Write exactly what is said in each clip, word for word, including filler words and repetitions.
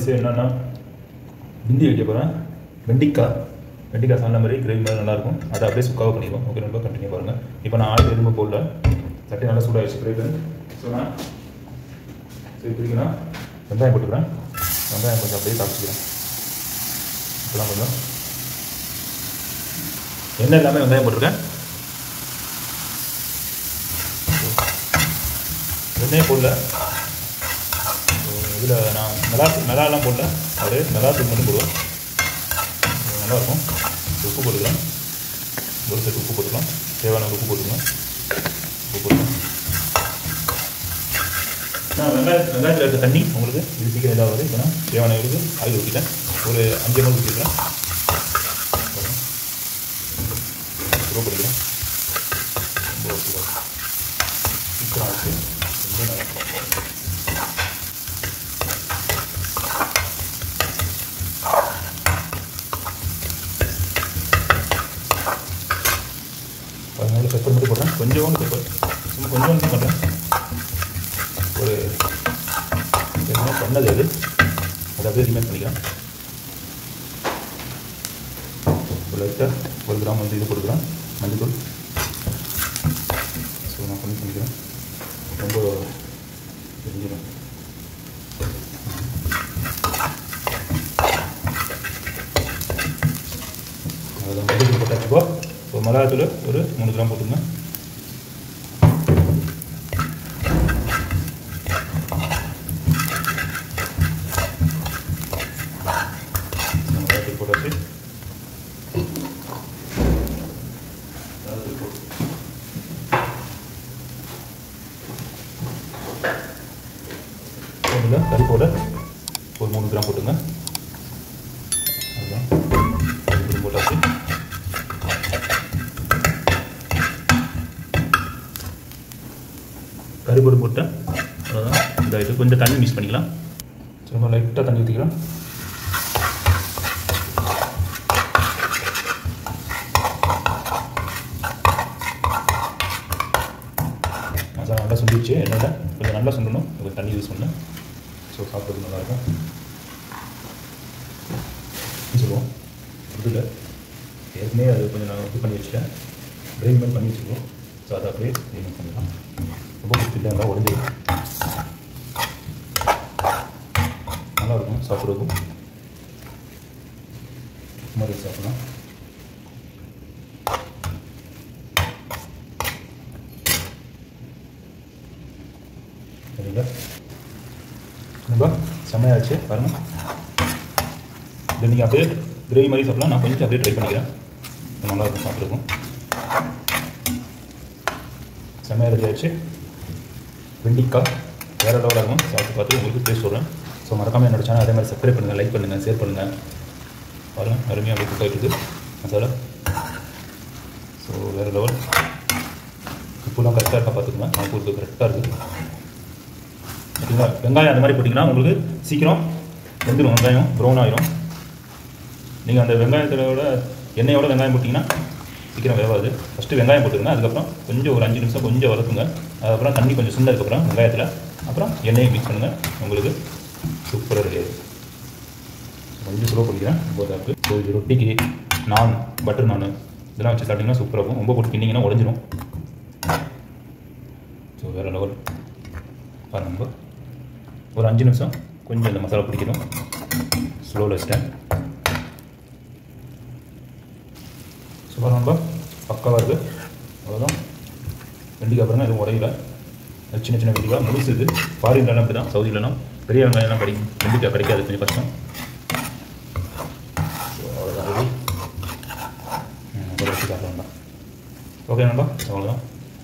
விஷயம் என்னென்னா பிந்தி வைக்க போகிறேன். வெண்டிக்காய் வெண்டிக்காய் சாப்பிட்ற மாதிரி கிரேவி மாதிரி நல்லாயிருக்கும். அதை அப்படியே சுக்காவை பண்ணிடுவோம். ஓகே, ரொம்ப கண்டினியூ பாருங்கள். இப்போ நான் ஆயில் எதுவுமே போடல, சட்டி நல்லா சூடாகிடுச்சு கிரேவி. ஸோ நான் ஸோ இப்படின்னா வெங்காயம் போட்டுக்கிறேன். வெங்காயம் கொஞ்சம் அப்படியே தாளிச்சிக்கிறேன். இப்போலாம் கொஞ்சம் எண்ணெய் எல்லாமே வெங்காயம் போட்டிருக்கேன். எண்ணெயே போடல. இதில் நான் மிளகா மிளகாலாம் போடல, அப்படியே மிளகாத்தூள் மட்டும் போடுவேன். நல்லாயிருக்கும். உப்பு போட்டுக்கலாம். ஒரு செட் உப்பு போட்டுக்கலாம். தேவையான உப்பு போட்டுக்கலாம். உப்பு போட்டுக்கலாம். நான் வெங்காயம் வெங்காயத்தில் இருக்க தண்ணி உங்களுக்கு இது சீக்கிரம் இதாகுது. இப்போ நான் தேவையான இதுக்கு ஆயில் ஊற்றிட்டேன். ஒரு அஞ்சு எம்எல் ஊற்றிக்கிறேன். உப்பு போட்டுக்கிறேன். ரொம்ப சீக்கிரம் ஆச்சு. ரொம்ப நல்லா அதனால பெப்பர் மட்டும் போடுறேன். கொஞ்சோண்டு பெப்பர், சும்மா கொஞ்சோண்டு பண்ணுறேன். ஒரு என்ன பண்ணது அது அதை அப்படியே ரிமைண்ட் பண்ணிக்கலாம். ஒரு லைட்டாக ஒரு கிராம் வந்து இது கொடுக்குறேன் மஞ்சள். ஸோ நான் பண்ணி பண்ணிக்கிறேன். ரொம்ப தெரிஞ்சிடும். அதான் மஞ்சள் போட்டாச்சுப்போ. இப்போ மிளகாத்தூள் ஒரு மூணு கிராம் போட்டுங்க. மிளகாத்தூள் போட்டாச்சு. இதில் கறி பவுடர் ஒரு மூணு கிராம் போட்டுங்க. அதுதான் கறி போட்டாச்சு. கறி பவுடர் போட்டேன். அவ்வளோதான். இதாகிட்டு கொஞ்சம் தண்ணி மிக்ஸ் பண்ணிக்கலாம். சும்மா லைட்டாக தண்ணி ஊற்றிக்கலாம். மசாலா நல்லா சுண்டிடுச்சு. என்னோட கொஞ்சம் நல்லா சுண்டணும். கொஞ்சம் தண்ணி யூஸ் பண்ணேன். ஸோ சாப்பிட்றது நல்லாயிருக்கும் சொல்லுவோம். இதில் ஏற்கனவே அது கொஞ்சம் நான் இது பண்ணி வச்சுட்டேன். கிரேவி மாதிரி பண்ணி வச்சுருவோம். ஸோ அதை அப்படியே க்ளீன் பண்ணிடலாம். ரொம்ப பிடிச்சிட்டு இருந்தால் உடஞ்சிடும். நல்லாயிருக்கும் சாப்பிட்றதுக்கும். மாதிரி சாப்பிட்லாம். சரிங்களா? ரொம்ப செம்மையாச்சு பாருங்கள். இதை நீங்கள் அப்படியே கிரேவி மாதிரி சாப்பிட்லாம். நான் கொஞ்சம் அப்படியே ட்ரை பண்ணிக்கிறேன். நல்லாயிருக்கும் சாப்பிட்றதுக்கும். செம்மையாக ரெடி ஆகிடுச்சு. வெண்டிக்காய் வேறு லெவலாக இருக்கும். சாப்பிட்டு பார்த்து உங்களுக்கு டேஸ்ட் சொல்கிறேன். ஸோ மறக்காமல் என்னோடய சேனல் அதே மாதிரி சப்ஸ்கிரைப் பண்ணுங்கள், லைக் பண்ணுங்கள், ஷேர் பண்ணுங்கள். பாருங்கள் அருமையாக அப்படியே குக் ஆகிட்டு மசாலா. ஸோ வேறு லெவல். உப்புலாம் கரெக்டாக இருக்கா பார்த்துக்கோங்க. நான் உப்பு கரெக்டாக இருக்குது. ஓகேங்களா? வெங்காயம் அந்த மாதிரி போட்டிங்கன்னா உங்களுக்கு சீக்கிரம் வெந்துடும். வெங்காயம் ப்ரௌன் ஆகிரும். நீங்கள் அந்த வெங்காயத்தோட எண்ணெயோட வெங்காயம் போட்டிங்கன்னா சீக்கிரம் வேவாது. ஃபஸ்ட்டு வெங்காயம் போட்டுருங்க. அதுக்கப்புறம் கொஞ்சம் ஒரு அஞ்சு நிமிஷம் கொஞ்சம் வதக்குங்க. அதுக்கப்புறம் தண்ணி கொஞ்சம் சுண்டதுக்கப்புறம் வெங்காயத்தில் அப்புறம் எண்ணெயை மிக்ஸ் பண்ணுங்கள். உங்களுக்கு சூப்பராக ரெடி ஆகிடும். கொஞ்சம் ஸ்லோ பண்ணிக்கிறேன். போதாக்கு ஸோ இது ரொட்டிக்கு நான் பட்டர் நான் இதெல்லாம் வச்சு சாப்பிட்டிங்கன்னா சூப்பராக இருக்கும். ரொம்ப போட்டு கிண்டிங்கன்னா உடஞ்சிடும். ஸோ வேறு லெவல் பாருங்க. ஒரு அஞ்சு நிமிஷம் கொஞ்சம் இந்த மசாலா பிடிக்கணும். ஸ்லோவில் வச்சிட்டேன். சூப்பராக ரொம்ப பக்காவாக இருக்குது. அவ்வளோதான். வெண்டிக்காய் பாருங்கள் எதுவும் உடையில. சின்ன சின்ன வெண்டிக்காய் முழுசு. இது ஃபாரின்லாம் அப்படி தான். சவுதியிலலாம் பெரிய வெங்காயம்லாம் கிடைக்கும். வெண்டிக்காய் கிடைக்காது, கொஞ்சம் கஷ்டம். அவ்வளோதான் ரெடி. வச்சு சாப்பிடலாம் தான். ஓகே நண்பா, அவ்வளோதான்.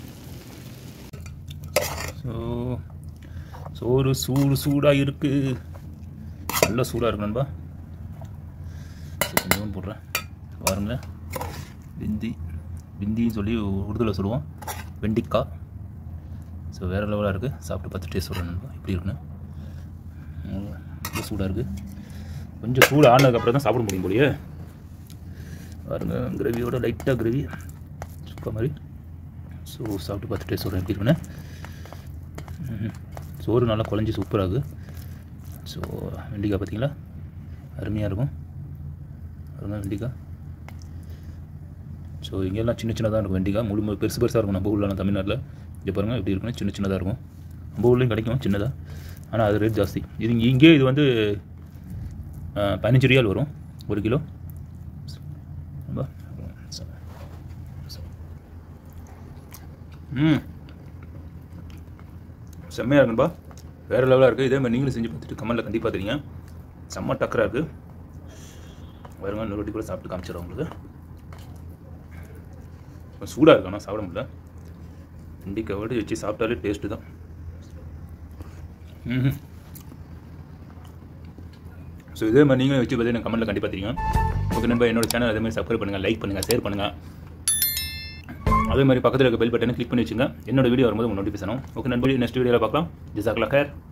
ஸோ சோறு சூடு சூடாக இருக்குது. நல்லா சூடாக இருக்கு நண்பா. கொஞ்சம் போடுறேன் பாருங்களேன். பிந்தி பிந்தின்னு சொல்லி உருதுல சொல்லுவோம். வெண்டிக்காய். ஸோ வேறு லெவலாக இருக்குது. சாப்பிட்டு பார்த்து டேஸ்ட் சொல்கிறேன் நண்பா எப்படி இருக்குன்னு. ரொம்ப சூடாக இருக்குது. கொஞ்சம் சூடு ஆனதுக்கப்புறம் தான் சாப்பிட முடியும் போலியே. பாருங்க கிரேவியோட லைட்டாக கிரேவி சுக்கா மாதிரி. ஸோ சாப்பிட்டு பார்த்து டேஸ்ட் சொல்கிறேன் எப்படி இருக்குன்னு. சோறு நல்லா குழஞ்சி சூப்பராக இருக்குது. ஸோ வெண்டிக்காய் பார்த்தீங்களா, அருமையாக இருக்கும். அருமையாக வெண்டிக்காய். ஸோ இங்கெல்லாம் சின்ன சின்னதாக இருக்கும் வெண்டிக்காய், முழு முழு பெருசு பெருசாக இருக்கும். நம்ம ஊரில் தமிழ்நாட்டில் இங்கே பாருங்கள் எப்படி இருக்குன்னு சின்ன சின்னதாக இருக்கும். நம்ம ஊர்லேயும் கிடைக்கும் சின்னதாக, ஆனால் அது ரேட் ஜாஸ்தி. இது இங்கே இது வந்து பதினஞ்சு ரியால் வரும் ஒரு கிலோ. ம் செம்மையாக இருக்குன்பா, வேறு லெவலாக இருக்குது. இதே மாதிரி நீங்களும் செஞ்சு பார்த்துட்டு கமெண்ட்டில் கண்டிப்பாக தெரியுங்க. செம்ம டக்கராக இருக்குது. வருங்க இன்னொரு வாட்டி கூட சாப்பிட்டு காமிச்சிடுறேன் உங்களுக்கு. சூடாக இருக்கு, ஆனால் சாப்பிட முடியல. வெண்டிக்காய் விட வச்சு சாப்பிட்டாலே டேஸ்ட்டு தான். ம் ஸோ இதே மாதிரி நீங்களும் வச்சு பார்த்து எனக்கு கமெண்ட்டில் கண்டிப்பாக தெரியும். ஓகே நண்பா, என்னோட சேனல் அதே மாதிரி சப்ஸ்கிரைப் பண்ணுங்கள், லைக் பண்ணுங்கள், ஷேர் பண்ணுங்கள். அதே மாதிரி பக்கத்தில் இருக்க பெல் பட்டனை கிளிக் பண்ணி வச்சுங்க. என்னோட வீடியோ வரும்போது உங்களுக்கு நோட்டிஃபிகேஷன் ஆகும். ஓகே நண்பர்களே, நெக்ஸ்ட் வீடியோவில் பார்க்கலாம். ஜஸாக்கல்லாஹ்.